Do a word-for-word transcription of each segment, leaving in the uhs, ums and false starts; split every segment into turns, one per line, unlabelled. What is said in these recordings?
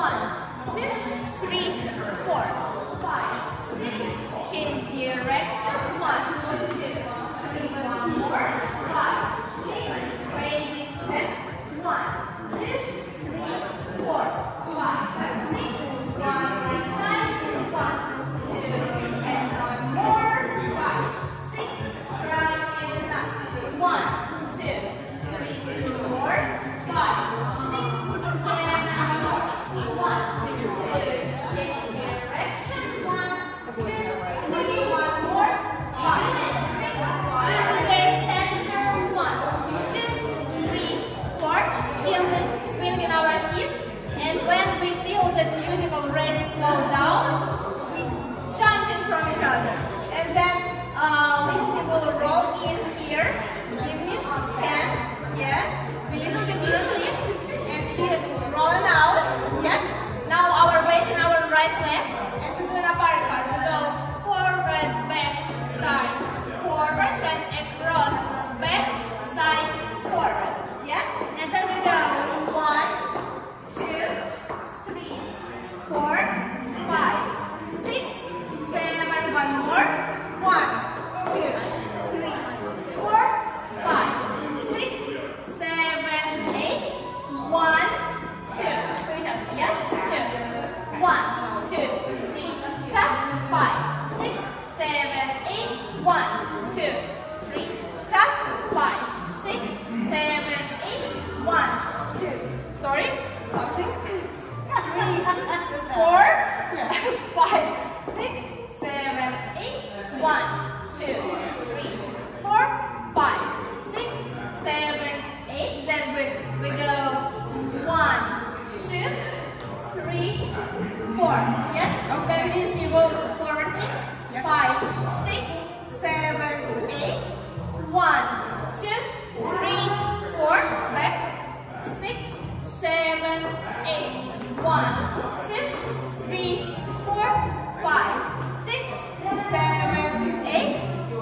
One, two, three, four, five, six. Change direction. One, two, three, one more. Five, six. Raising step. One, two, three, four, five, six. One more time. One, two, and one more. Five, six. Right and left. One, two, three, four, five, six, seven, more. One, two, change direction. One, two, three, one more. Five, six, to the center. One, two, three, four. Feel the swing in our hips. And when we feel the music already slow down, we jump in from each other. And then uh, Lindsay will roll in here. Give me hand. Yes. A little bit lift. And she's rolling out. Yes. Now our weight in our right leg. And we're doing a bar card. We go forward, back, side, forward, then across, back, side, forward. Yes. And then we go one, two, three, four, five, six, seven. One more. One, two, three, four, five, six, seven, eight. One, two. Good job. Yes. Two. One, two, three, tap. Five, six, seven, eight. One, two, three, tap. Five, six, seven, eight. One, two. Sorry. Something. Three, four, five, six, seven, eight. One, two, three, four, five, six, seven, eight. Then we we go one, two, three, four. Yes. Okay. Lindsay will forward in. Five, six, seven, eight. One, two, three, four. Back. Six, seven, eight. One, two, three, four, five, six, seven, eight.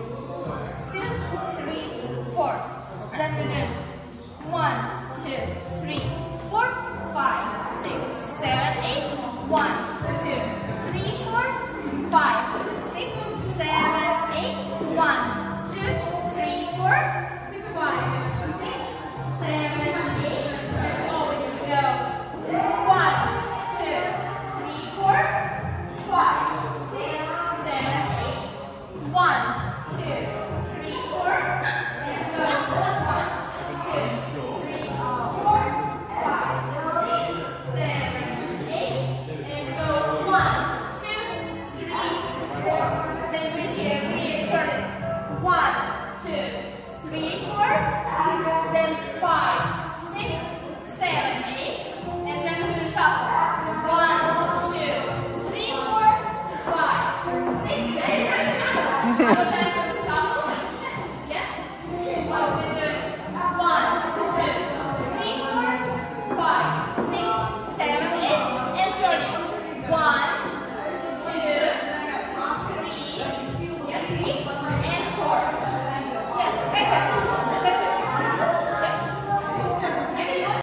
Two, three, four. Then we do one, two, three, four, five, six, seven, eight. One, two, three, four, five, six, seven, eight. One, two, three, four, five, six, seven, eight. And over here we go. One, two, three, four, five, six, seven, eight. One, two, three, four. And go. One, two, three, four, five, six, seven, eight. And go. One, two, three, four. Then we change. We turn it. One, two, three, four. Then five, six, seven, eight. And then we will shuffle. One, two, three, four, five, six, seven, eight.